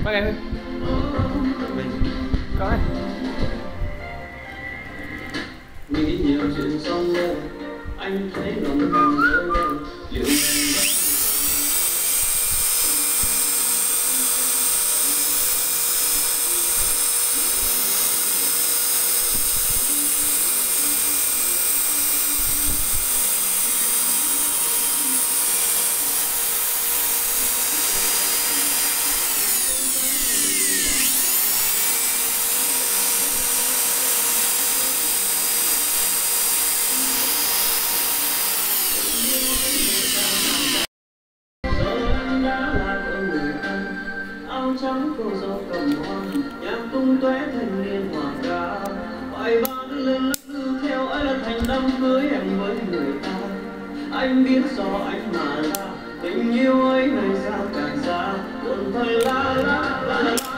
Bác em ơi. Có ấy. Nghĩ nhiều chuyện xong rồi anh thấy lòng càng rơi lên liệu ngày đó. Trắng cô dâu cầm hoa nhạc tung tóe thanh niên hòa ca bài hát lên lướt theo ấy là thành đám cưới em với người ta. Anh biết do anh mà ra tình yêu ấy nơi xa càng xa buồn thôi la la la la.